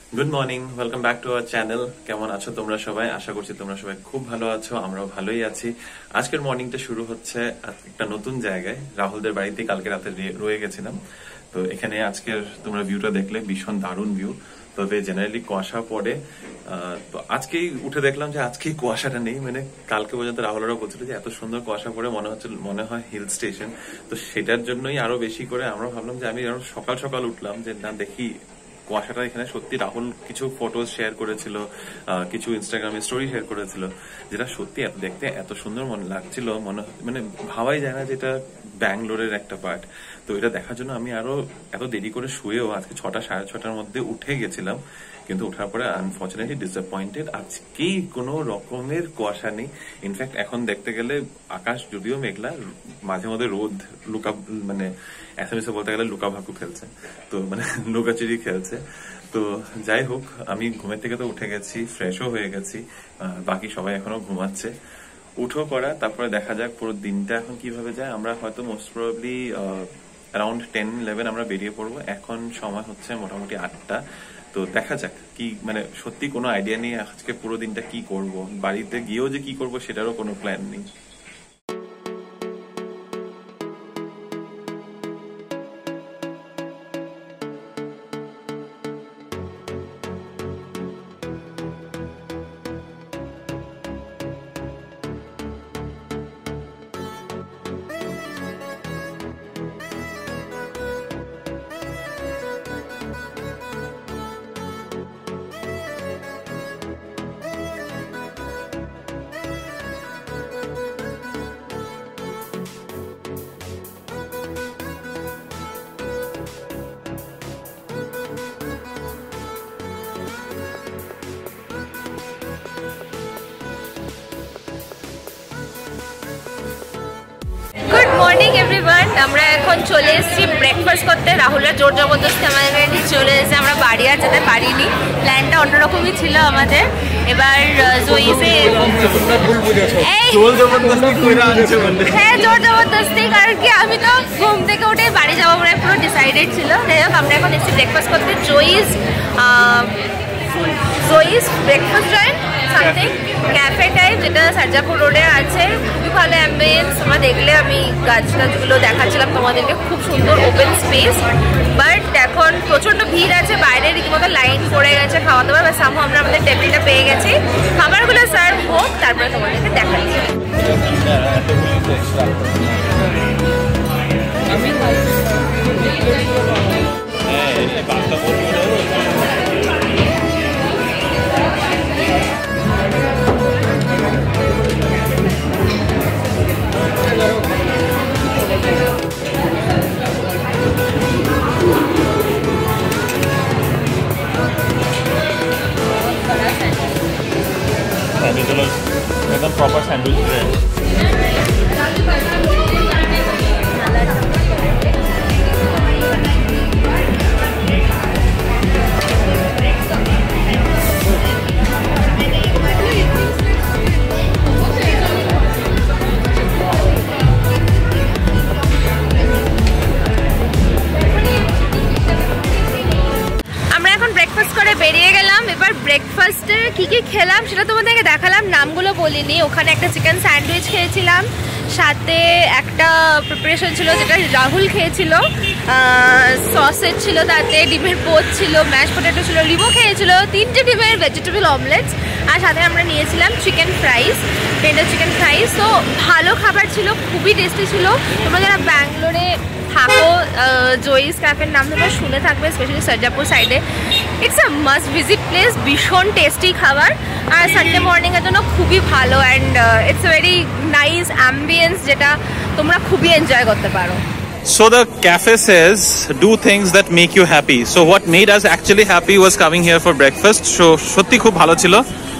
Good morning, welcome back to our channel. কেমন আছো তোমরা সবাই? আশা করছি তোমরা সবাই খুব ভালো আছো, আমরাও ভালোই আছি। আজকের মর্নিংটা শুরু হচ্ছে একটা নতুন জায়গায়, রাহুলদের বাড়িতে কালকে রাতে রয়ে গেছিলাম। তো এখানে আজকের তোমরা ভিউটা দেখলে ভীষণ দারুণ ভিউ, তবে জেনারেলি কুয়াশা পড়ে। তো আজকেই উঠে দেখলাম যে আজকেই কুয়াশাটা নেই, মানে কালকে পর্যন্ত রাহুলরা বলছিল যে এত সুন্দর কুয়াশা পড়ে মনে হয় হিল স্টেশন। তো সেটার জন্যই আরো বেশি করে আমরা ভাবলাম যে আমি আরো সকাল সকাল উঠলাম যে না দেখি কুয়াশাটা এখানে সত্যি। রাহুল কিছু ফটো শেয়ার করেছিল, কিছু ইনস্টাগ্রামে স্টোরি শেয়ার করেছিল, যেটা সত্যি দেখতে এত সুন্দর মনে লাগছিল, মানে ভাবাই যায় না যে এটা ব্যাঙ্গালোরের একটা পার্ট। তো এটা দেখার জন্য আমি আরো এত দেরি করে শুয়েও আজকে 6টা সাড়ে 6টার মধ্যে উঠে গেছিলাম, কিন্তু ওঠার পরে আনফর্চুনেটলি ডিসঅ্যাপয়েন্টেড। আজকেই কোনো রকমের কুয়াশা নেই। ইনফ্যাক্ট এখন দেখতে গেলে আকাশ যদিও মেঘলা, মাঝে মধ্যে রোদ মানে এসএমএসে বলতে গেলে লুকাভাকু খেলছে, তো মানে লুকাচুরি খেলছে। তো যাই হোক, আমি ঘুমের থেকে তো উঠে গেছি, ফ্রেশও হয়ে গেছি, বাকি সবাই এখনো ঘুমাচ্ছে। উঠো করা, তারপরে দেখা যাক পুরো দিনটা এখন কিভাবে যায়। আমরা হয়তো মোস্ট প্রবাবলি অ্যারাউন্ড 10-11 আমরা বেরিয়ে পড়বো। এখন সময় হচ্ছে মোটামুটি 8টা। তো দেখা যাক কি, মানে সত্যি কোনো আইডিয়া নেই আজকে পুরো দিনটা কি করব, বাড়িতে গিয়েও যে কি করব সেটারও কোনো প্ল্যান নেই। মর্নিং এভরিওয়ান, আমরা এখন চলে এসেছি ব্রেকফাস্ট করতে। রাহুলরা জোর জবরদস্তি আমাদের নিয়ে চলে এসেছে, আমরা বাড়ি আর যেতে পারিনি, প্ল্যানটা অন্যরকমই ছিল আমাদের। এবার জয়ীসে হ্যাঁ জোর জবরদস্তি, কারণ কি আমি তো ঘুম থেকে উঠে বাড়ি যাবো বলে পুরো ডিসাইডেড ছিল। যাই হোক, আমরা এখন এসেছি ব্রেকফাস্ট করতে। জয়ীস breakfast joint something cafe type, যেটা সারজাপুর রোডে আছে। খুবই ভালো অ্যাম্বিয়েন্স, আমরা দেখলে আমি গাছ গাছগুলো দেখাচ্ছিলাম তোমাদেরকে, খুব সুন্দর ওপেন স্পেস। বাট এখন প্রচণ্ড ভিড় আছে, বাইরে রীতিমতো লাইন পড়ে গেছে খাওয়া দাওয়া। বা সামহ আমরা আমাদের টেবিলটা পেয়ে গেছি, খাবারগুলো সার্ভ হোক তারপরে তোমাদেরকে দেখাচ্ছি। एकदम प्रॉपर सैंडविच है। বেরিয়ে গেলাম। এবার ব্রেকফাস্টে কি কি খেলাম সেটা তোমাদেরকে দেখালাম, নামগুলো বলিনি। ওখানে একটা চিকেন স্যান্ডউইচ খেয়েছিলাম, সাথে একটা প্রিপারেশন ছিল যেটা রাহুল খেয়েছিল, সসেজ ছিল, তাতে ডিমের পোচ ছিল, ম্যাশ পটেটো ছিল, রিবো খেয়েছিল 3টে ডিমের ভেজিটেবল অমলেটস, আর সাথে আমরা নিয়েছিলাম chicken fries, tender chicken fries. তো ভালো খাবার ছিল, খুবই টেস্টি ছিল। তোমরা যারা ব্যাঙ্গালোরে থাকো, জয়ীস ক্যাফের নাম তোমরা শুনে থাকবে, স্পেশালি সারজাপুর সাইডে। It's a must visit place, ভীষণ টেস্টি খাবার, আর সানডে মর্নিংয়ের জন্য খুবই ভালো। And it's a very nice ambience, যেটা তোমরা খুবই এনজয় করতে পারো। So the cafe says do things that make you happy. So what made us actually happy was coming here for breakfast. So সত্যি খুব ভালো ছিল।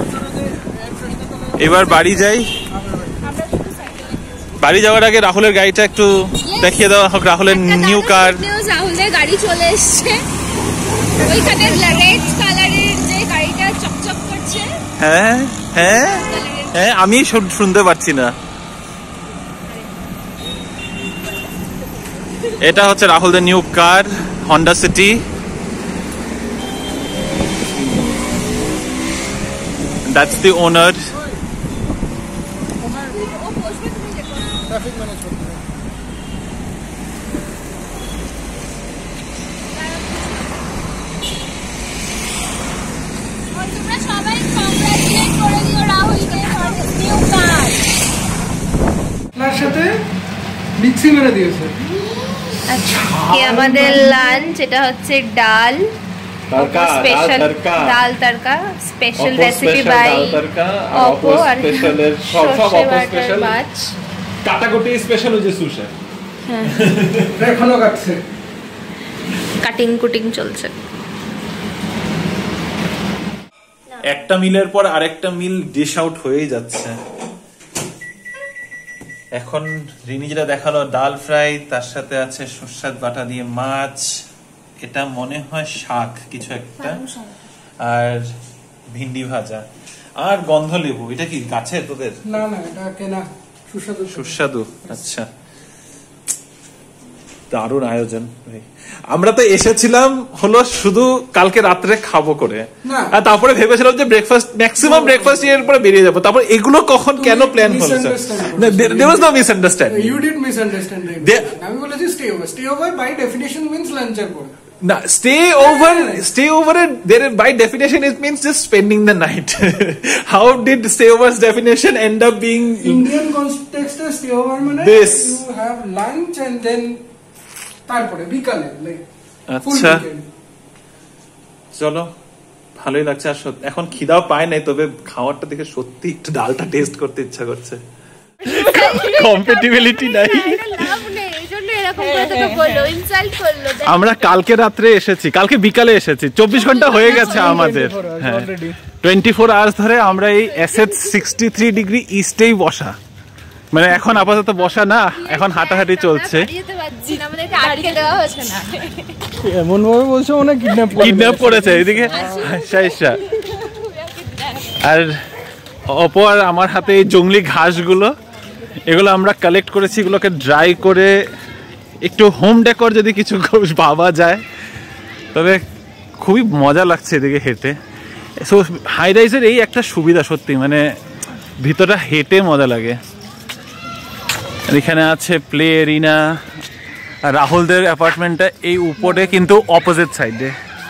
এবার বাড়ি যাই। বাড়ি যাওয়ার আগে রাহুলের গাড়িটা একটু দেখিয়ে দেওয়া হোক। রাহুলের নিউ কার, রাহুলের গাড়ি চলে এসেছে, ওইখানে রেড কালারের যে গাড়িটা চকচক করছে। হ্যাঁ হ্যাঁ হ্যাঁ, আমি শুনতে পাচ্ছি না। এটা হচ্ছে রাহুলদের new car, Honda city. That's the owner. Traffic manage করতে হবে। তোমরা সবাই কংগ্রাচুলেট করে দিও রাহুলকে ফর হিজ নিউ কার। তার সাথে মিক্সি মেরে দিয়েছে। আচ্ছা কি আমাদের লাঞ্চ, এটা হচ্ছে ডাল तड़का, স্পেশাল ডাল তড়কা স্পেশাল রেসিপি বাই অপো আর স্পেশালের সব অপো স্পেশাল মাছ কাটাকুটি স্পেশাল হচ্ছে সুশে এখনো কাটছে, কাটিং কুটিং চলছে। একটা মিলের পর আরেকটা মিল ডিশ আউট হয়েই যাচ্ছে। এখন রিনি যেটা দেখালো ডাল ফ্রাই, তার সাথে আছে সরষের বাটা দিয়ে মাছ, এটা মনে হয় শাক কিছু একটা, আর ভিন্ডি ভাজা আর গন্ধ লেবু। এটা কি গাছের তোদের? না না এটা কেনা সুস্বাদু সুস্বাদু। আচ্ছা দারুণ আয়োজন। আমরা তো এসেছিলাম হলো শুধু কালকে রাত্রে খাবো করে, আর তারপরে ভেবেছিলাম যে ব্রেকফাস্ট ম্যাক্সিমাম ব্রেকফাস্ট এর পরে বেরিয়ে যাবো। তারপর এগুলো কখন কেন প্ল্যান হলো? There was no misunderstanding. You did misunderstand. আমি বলেছি stay over. Stay over by definition means লাঞ্চের পর। না, stay over there by definition it means just spending the night. How did stay over's definition end up being Indian context A stay over মানে this? You have lunch and then তারপরে বিকালে like আচ্ছা চলো ভালোই লাগছে। আর এখন খিদাও পায় নাই, তবে খাবারটা দেখে সত্যি একটু ডালটা টেস্ট করতে ইচ্ছা করছে। কম্পেটিবিলিটি নাই। আমরা কালকে রাত্রে এসেছি, কালকে বিকালে এসেছি, 24 ঘন্টা হয়ে গেছে আমাদের। 24 আওয়ার্স ধরে আমরা এই এসএস 63 ডিগ্রি ইস্টেই বসা, মানে এখন আপাতত বসা না, এখন হাঁটাহাঁটি চলছে। এমন ভাবে বলছো মনে কিডন্যাপ করেছে এদিকে। আর অপো আর আমার হাতে এই জংলি ঘাসগুলো, এগুলো আমরা কালেক্ট করেছি, এগুলোকে ড্রাই করে একটু হোম ডেকোর যদি কিছু ভাবা যায়, তবে খুবই মজা লাগছে এদিকে হেঁটে। সো হাই রাইজের এই একটা সুবিধা সত্যি, মানে ভিতরটা হেঁটে মজা লাগে। এখানে আছে প্লে এরিনা, আর রাহুলদের অ্যাপার্টমেন্টটা এই উপরে কিন্তু অপোজিট সাইডে।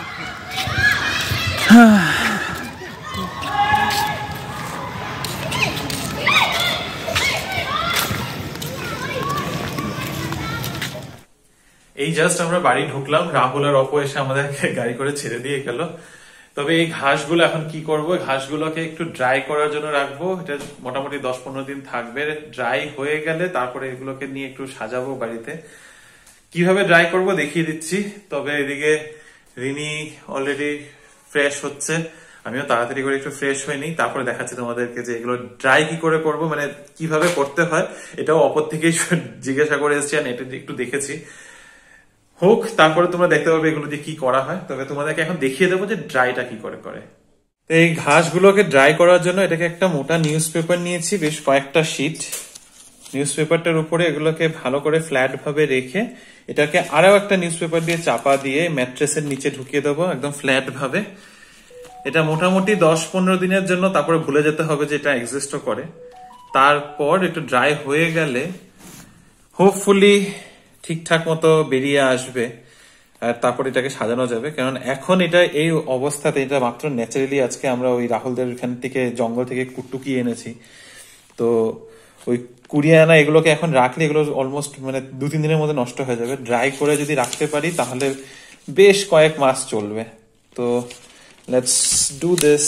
এই জাস্ট আমরা বাড়ি ঢুকলাম, রাহুল আর অপো এসে আমাদেরকে গাড়ি করে ছেড়ে দিয়ে গেল। তবে এই ঘাসগুলো এখন কি করব, ঘাসগুলোকে একটু ড্রাই করার জন্য রাখবো। এটা মোটামুটি 10-15 দিন থাকবে। ড্রাই হয়ে গেলে তারপরে এগুলোকে নিয়ে একটু সাজাবো বাড়িতে। কিভাবে ড্রাই করব দেখিয়ে দিচ্ছি। তবে এদিকে রিনি অলরেডি ফ্রেশ হচ্ছে, আমিও তাড়াতাড়ি করে একটু ফ্রেশ হয়ে নিই, তারপরে দেখাচ্ছি তোমাদেরকে যে এগুলো ড্রাই কি করে করব, মানে কিভাবে করতে হয়। এটাও অপর থেকেই জিজ্ঞাসা করে এসেছি, আর এটা একটু দেখেছি হোক, তারপরে তোমরা দেখতে পাবে এগুলো দিয়ে কি করা হয়। তবে তোমাদেরকে এখন দেখিয়ে দেবো যে ড্রাইটা কি করে করে। এই ঘাসগুলোকে ড্রাই করার জন্য এটাকে একটা মোটা নিউজ পেপার নিয়েছি, বেশ কয়েকটা শিট। নিউজ পেপারটার উপরে এগুলোকে ভালো করে ফ্ল্যাট ভাবে রেখে এটাকে আরো একটা নিউজ পেপার দিয়ে চাপা দিয়ে ম্যাট্রেসের নিচে ঢুকিয়ে দেবো একদম ফ্ল্যাট ভাবে। এটা মোটামুটি 10-15 দিনের জন্য, তারপরে ভুলে যেতে হবে যে এটা এক্সিস্টও করে। তারপর একটু ড্রাই হয়ে গেলে হোপফুলি ঠিকঠাক মতো বেরিয়ে আসবে, আর তারপর এটাকে সাজানো যাবে। কারণ এখন এটা এই অবস্থাতে, এটা মাত্র ন্যাচারালি আজকে আমরা ওই রাহুলদের এখান থেকে জঙ্গল থেকে কুটুকি এনেছি, তো ওই কুড়িয়ে আনা এগুলোকে এখন রাখলে এগুলো অলমোস্ট মানে 2-3 দিনের মধ্যে নষ্ট হয়ে যাবে। ড্রাই করে যদি রাখতে পারি তাহলে বেশ কয়েক মাস চলবে। তো let's do this.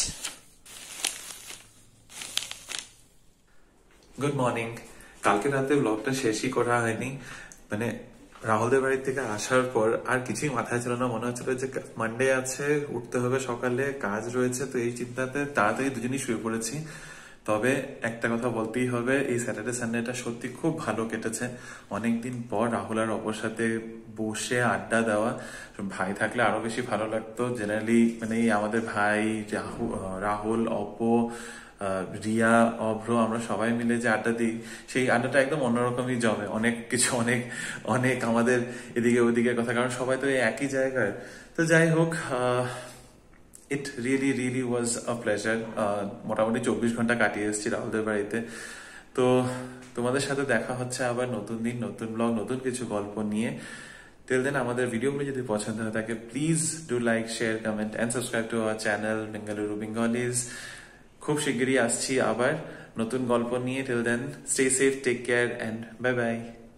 Good morning. কালকে রাতে ব্লগটা শেষই করা হয়নি, মানে রাহুলদের বাড়ি থেকে আসার পর আর কিছুই মাথায় ছিল না। মনে হচ্ছিল যে মানডে আছে, উঠতে হবে সকালে, কাজ রয়েছে, তো এই চিন্তাতে তাড়াতাড়ি দুজনই শুয়ে পড়েছি। তবে একটা কথা বলতেই হবে, এই স্যাটারডে সানডেটা সত্যি খুব ভালো কেটেছে। অনেকদিন পর রাহুল আর অপর সাথে বসে আড্ডা দেওয়া, ভাই থাকলে আরো বেশি ভালো লাগতো। জেনারেলি মানে আমাদের ভাই রাহুল, অপো, রিয়া, অভ্র, আমরা সবাই মিলে যে আড্ডা দিই, সেই আড্ডাটা একদম অন্যরকমই জমে। অনেক কিছু অনেক অনেক আমাদের এদিকে ওদিকের কথা, কারণ সবাই তো একই জায়গায়। তো যাই হোক, it really really was a pleasure. মোটামুটি 24 ঘন্টা কাটিয়ে এসেছি রাহুলদের বাড়িতে। তো তোমাদের সাথে দেখা হচ্ছে আবার নতুন দিন, নতুন ব্লগ, নতুন কিছু গল্প নিয়ে। টিল দেন আমাদের ভিডিওগুলো যদি পছন্দ হয়ে থাকে, please do like, share, comment and subscribe to our channel Bengaluru Bengalis. খুব শিগগিরই আসছি আবার নতুন গল্প নিয়ে। Till then stay safe, take care and bye by.